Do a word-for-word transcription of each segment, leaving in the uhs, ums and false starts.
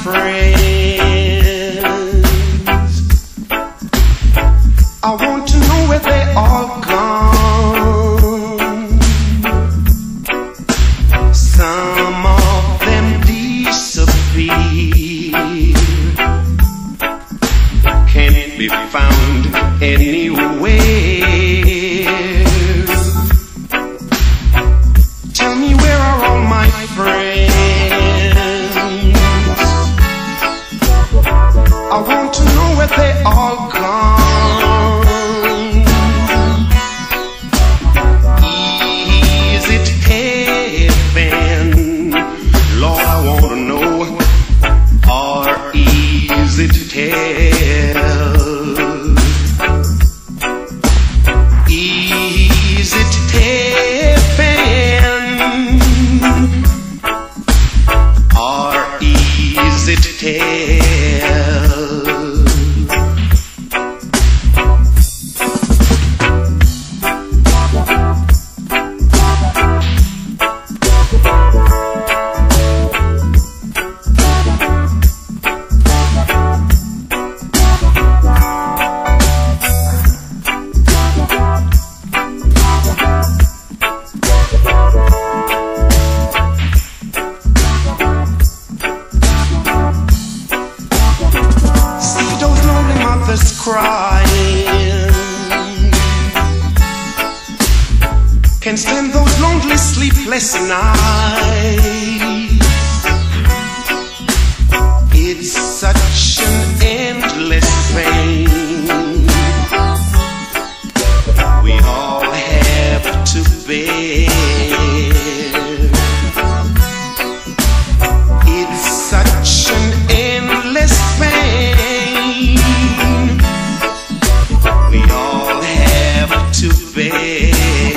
friends. I want to know where they all gone. Some of them disappear, can't be found anywhere. Tell me, where are all my friends? I want to know where they all gone. Is it heaven? Lord, I want to know. Or is it hell? Is it heaven? Or is it hell? Crying, can't stand those lonely sleepless nights. It's such an endless pain we all have to bear. It's such an endless pain to bear.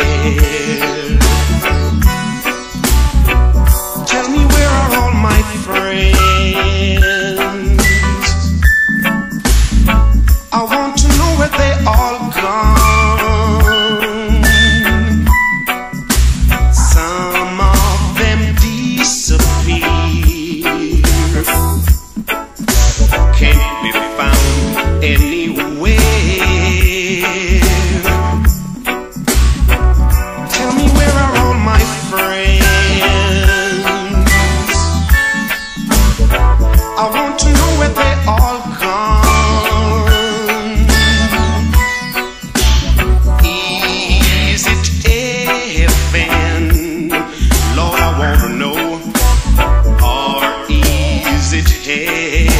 Tell me, where are all my friends? I want to know where they all gone. Some of them disappear, can't be found anywhere. I want to know where they all gone. Is it heaven? Lord, I want to know. Or is it hell?